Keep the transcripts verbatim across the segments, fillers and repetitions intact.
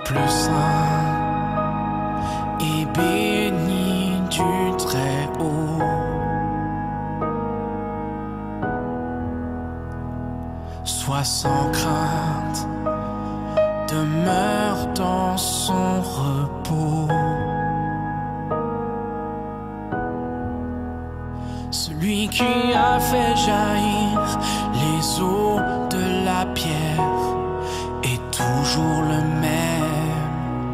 Temple saint et béni du Très-Haut, sois sans crainte, demeure dans son repos. Celui qui a fait jaillir les eaux de la pierre est toujours le même.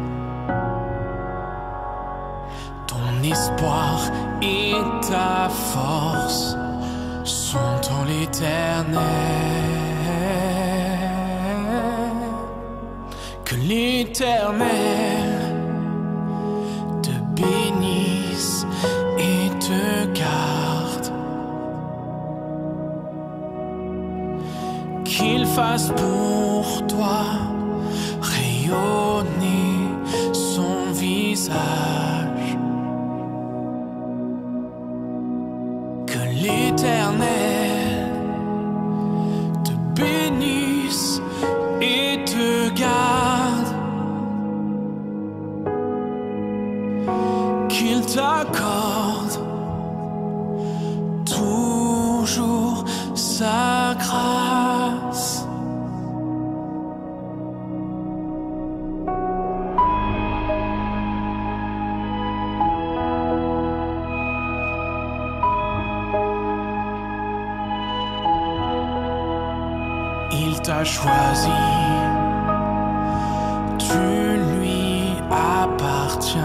Ton espoir et ta force sont en l'Éternel. Que l'Éternel te bénisse et te garde, qu'il fasse pour toi rayonner son visage, que l'Éternel te bénisse et te garde, qu'il t'accorde toujours sa grâce. Il t'a choisi, tu lui appartiens.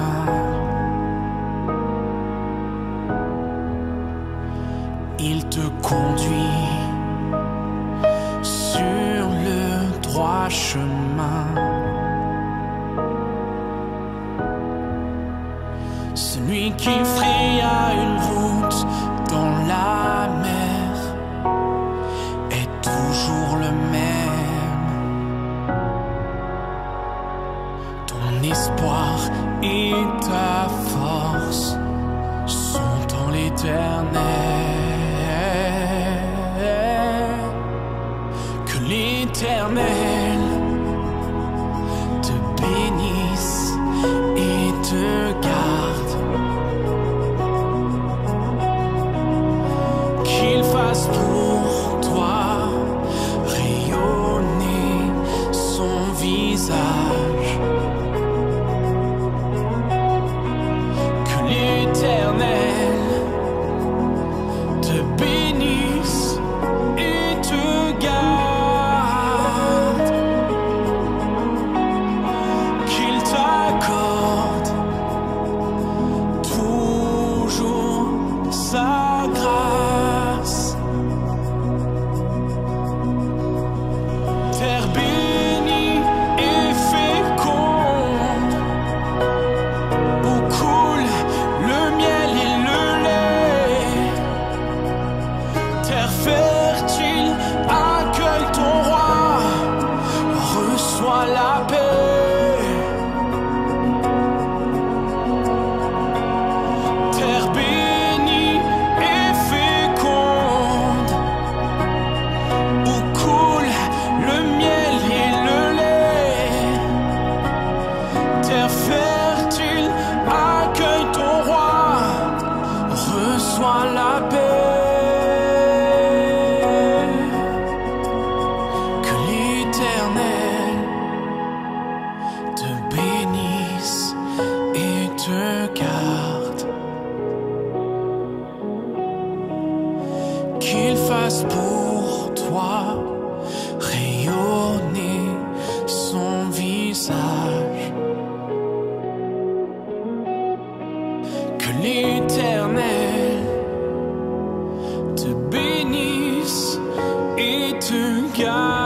Il te conduit sur le droit chemin. Celui qui fraya une route dans la mer est toujours le même. Ton espoir et ta force sont en l'Éternel. Que l'Éternel te bénisse et te garde, qu'il fasse pour toi rayonner son visage, que l'Éternel te bénisse et te garde, qu'il t'accorde toujours sa grâce. Terre bénie et féconde, où coule le miel et le lait. Terre fertile, accueille ton roi, reçois la paix. Terre bénie et féconde, où coule le miel et le lait. Terre fertile, accueille ton roi, reçois la paix. Que l'Éternel te bénisse et te garde, qu'il fasse pour toi rayonner son visage, que l'Éternel te bénisse et te garde.